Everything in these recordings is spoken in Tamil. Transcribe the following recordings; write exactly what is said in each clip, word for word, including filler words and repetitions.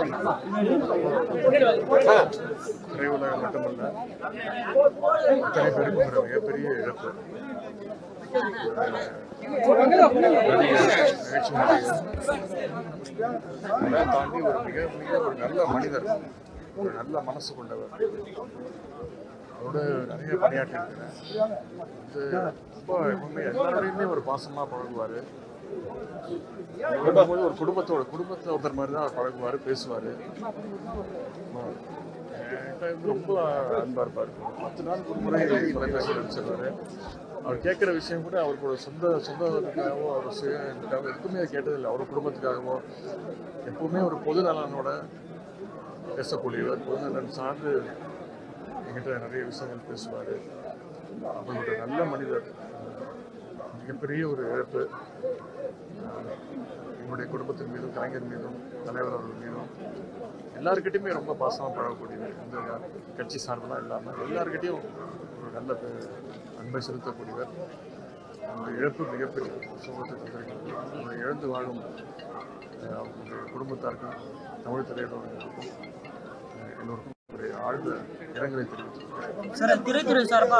திரையுலகம் மட்டுமல்ல, அத்தனை பேருக்கும் ஒரு மிகப்பெரிய இழப்பு. அதை தாண்டி ஒரு மிக மிக ஒரு நல்ல மனிதர், ஒரு நல்ல மனசு கொண்டவர். அவரோட நிறைய பணியாற்றி இருக்கிறேன். இது ரொம்ப எப்பவுமே எல்லாரோடையுமே ஒரு பாசமாக பழகுவார். ஒரு குடும்பத்தோட குடும்பத்தில் ஒருத்தர் மாதிரி தான் அவர் பழகுவார், பேசுவார். ரொம்ப அன்பா இருப்பார். பத்து நாளுக்கு ஒரு முறை தொலைபேசியில் அனுப்பிச்சிருவாரு. அவர் கேட்குற விஷயம் கூட அவருக்கு சொந்த சொந்தத்துக்காகவோ அவர் சுயத்துக்காகவோ எதுவுமே கேட்டதில்லை. அவர் குடும்பத்துக்காகவோ எப்பவுமே ஒரு பொது நலனோட பேசக்கூடியவர். பொது நலன் சார்ந்து என்கிட்ட நிறைய விஷயங்கள் பேசுவார். அவர் ஒரு நல்ல மனிதர். மிகப்பெரிய ஒரு இழப்பு. என்னுடைய குடும்பத்தின் மீதும், கலைஞர் மீதும், தலைவர் அவர்கள் மீதும் எல்லாருக்கிட்டையுமே ரொம்ப பாசமாக பழகக்கூடியவர். இந்த கட்சி சார்பெல்லாம் இல்லாமல் எல்லாருக்கிட்டையும் ஒரு நல்ல அன்பை செலுத்தக்கூடியவர். அந்த இழப்பு மிகப்பெரிய சோகத்தை தந்திருக்கிறது. அவரை இழந்து வாழும் அவங்களுடைய குடும்பத்தாருக்கும், தமிழ் திரையுலகினருக்கும் எல்லோருக்கும் ஒரு ஆழ்ந்த இரங்கலை தெரிவித்திருக்கிறேன். திரைத்துறை சார்பா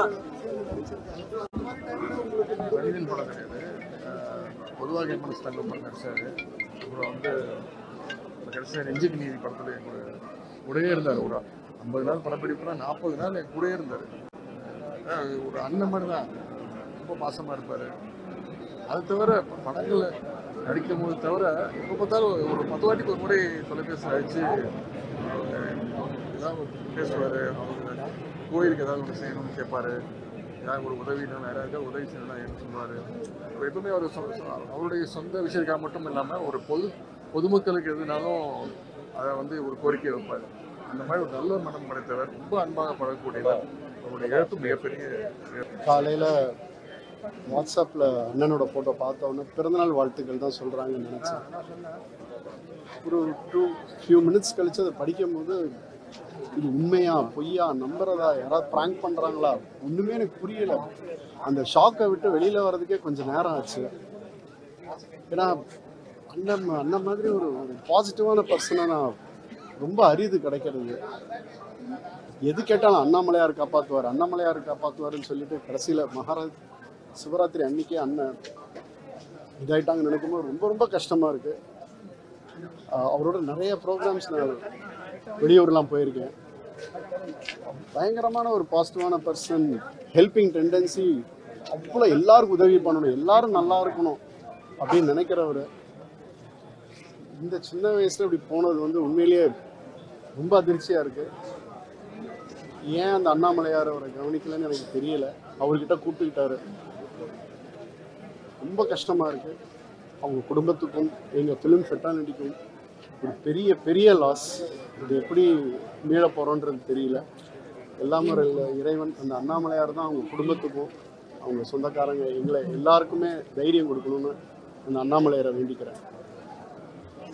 மனிதன் படம் கிடையாது, பொதுவாக என் மனசு தங்கம் படம் நடிச்சாரு. அப்புறம் வந்து கடைசியாக நெஞ்சுக்கு நீதி படத்தில் என் கூட கூடயே இருந்தார். ஒரு ஐம்பது நாள் படப்பிடிப்புனா நாற்பது நாள் என் கூடயே இருந்தார். ஒரு அண்ணன் மாதிரி தான், ரொம்ப பாசமாக இருப்பார். அது தவிர படங்களை நடிக்கும் போது தவிர எப்போ பார்த்தாலும் ஒரு பத்து வாட்டிக்கு ஒரு முறை தொலைபேசி அழைச்சு ஏதாவது பேசுவார். அவங்க கோயிலுக்கு ஏதாவது ஒன்று செய்யணும்னு கேட்பார். ஏதாவது ஒரு உதவி யாராவது உதவி செய்யணும்னா என்ன சொல்லுவார். எப்பவுமே அவர் அவருடைய சொந்த விஷயத்துக்காக மட்டும் இல்லாமல் ஒரு பொது பொதுமக்களுக்கு எதுனாலும் அதை வந்து ஒரு கோரிக்கை வைப்பார். அந்த மாதிரி ஒரு நல்ல மனம் படைத்தவர், ரொம்ப அன்பாக பழகக்கூடியவர். அவருடைய இழப்பு மிகப்பெரிய. காலையில் வாட்ஸ்அப்பில் அண்ணனோட ஃபோட்டோ பார்த்தோன்னே பிறந்தநாள் வாழ்த்துக்கள் தான் சொல்கிறாங்கன்னு நினச்சேன். ஒரு டூ ஃபியூ மினிட்ஸ் கழித்து அதை படிக்கும்போது இது உண்மையா பொய்யா நம்புறதா யாராவது ப்ராங்க் பண்ணுறாங்களா ஒன்றுமே எனக்கு புரியலை. அந்த ஷாக்கை விட்டு வெளியில் வர்றதுக்கே கொஞ்சம் நேரம் ஆச்சு. ஏன்னா அண்ணன் அண்ணன் மாதிரி ஒரு பாசிட்டிவான பர்சனாக நான் ரொம்ப அரிது கிடைக்கிறது. எது கேட்டாலும் அண்ணாமலையார் காப்பாற்றுவார், அண்ணாமலையார் காப்பாற்றுவார்னு சொல்லிட்டு கடைசியில் மகாராஜ் சிவராத்திரி அன்னைக்கே அண்ணன் இதாயிட்டாங்கன்னு நினைக்கும்போது ரொம்ப ரொம்ப கஷ்டமாக இருக்குது. அவரோட நிறைய ப்ரோக்ராம்ஸ் நான் வெளியூர்லாம் போயிருக்கேன். பயங்கரமான ஒரு பாசிட்டிவான பர்சன், ஹெல்பிங் டெண்டன்சி, அவ்வளோ எல்லாருக்கும் உதவி பண்ணணும், எல்லாரும் நல்லா இருக்கணும் அப்படின்னு நினைக்கிறவர். இந்த சின்ன வயசில் இப்படி போனது வந்து உண்மையிலேயே ரொம்ப அதிர்ச்சியாக இருக்குது. ஏன் அந்த அண்ணாமலையார் அவரை கவனிக்கலன்னு எனக்கு தெரியல. அவர்கிட்ட கூப்பிட்டுக்கிட்டாரு. ரொம்ப கஷ்டமாக இருக்குது. அவங்க குடும்பத்துக்கும் எங்கள் ஃபிலிம் ஃபெட்டாலிட்டிக்கும் ஒரு பெரிய பெரிய லாஸ். இது எப்படி மீள போகிறோன்றது தெரியல. எல்லாமே இறைவன் அந்த அண்ணாமலையார் தான் அவங்க குடும்பத்துக்கும் அவங்க சொந்தக்காரங்க எங்களை எல்லாருக்குமே தைரியம் கொடுக்கணும்னு அந்த அண்ணாமலையாரை வேண்டிக்கிறேன்.